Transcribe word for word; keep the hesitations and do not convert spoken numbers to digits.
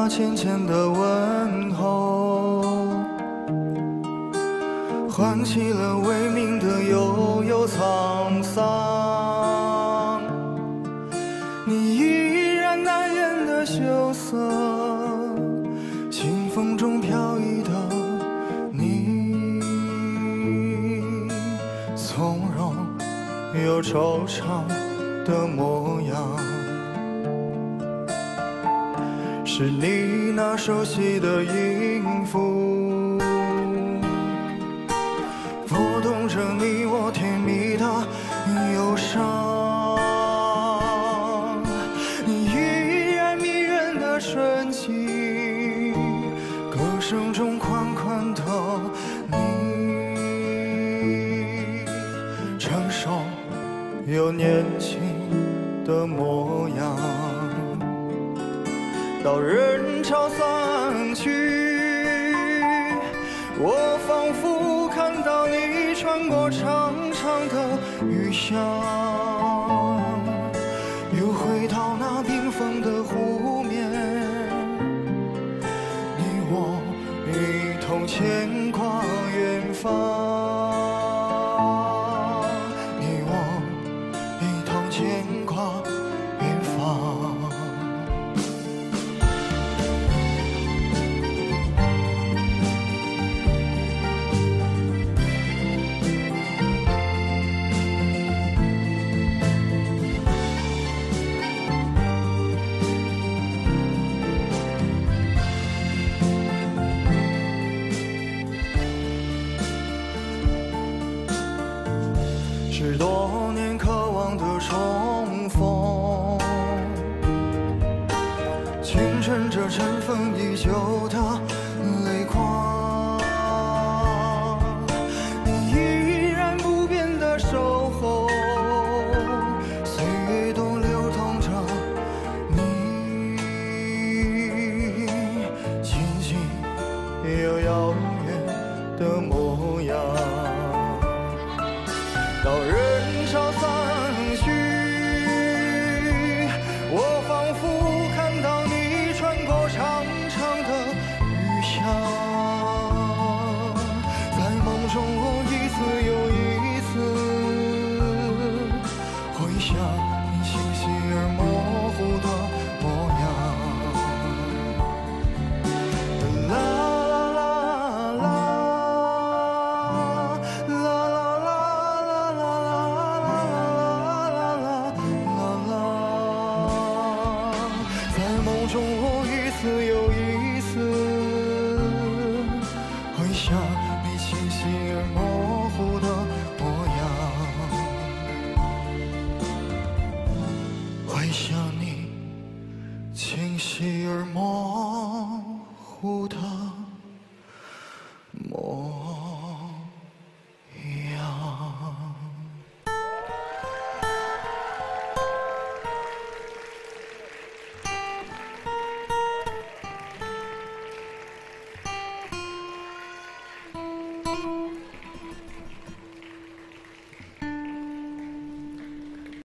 浅浅的问候，唤起了未明的悠悠沧桑。你依然难掩的羞涩，清风中飘逸的你，从容又惆怅的模样，是你那熟悉的音符，拨动着你我甜蜜的忧伤。你依然迷人的纯净，歌声中款款的你，成熟又年轻的模样。到人潮散去，我仿佛看到你穿过长长的雨巷，又回到那冰封的湖面，你我一同牵挂远方，你我一同牵挂远方。十多年渴望的重逢，清晨这尘封已久的泪光，你依然不变的守候，岁月都流动着你，静静又遥远的模样。到人潮散去，我仿佛看到你穿过长长的雨巷，在梦中我一次又一次回想你清晰而模糊的模样。啦梦中我一次又一次回想你清晰而模糊的模样，回想你清晰而模糊的